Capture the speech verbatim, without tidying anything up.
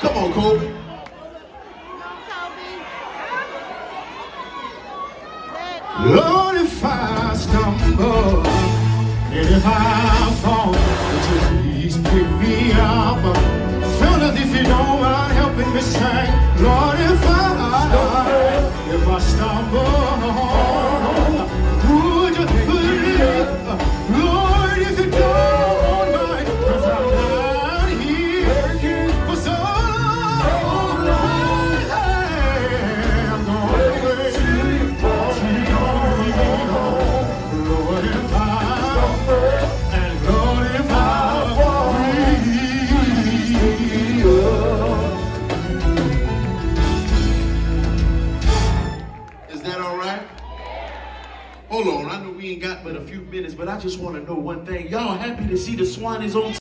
Come on, Kobe. Lord, if I stumble, and if I fall, just please pick me up. Feel as if you don't mind helping me sing. Lord, if I, if I stumble, would you please, Lord, if you don't mind, 'cause I'm not here for so long. Hey, I'm gonna wait. Lord, if I, and Lord, if I Is that all right? Hold on, I know we ain't got but a few minutes, but I just want to know one thing. Y'all happy to see the Swanees on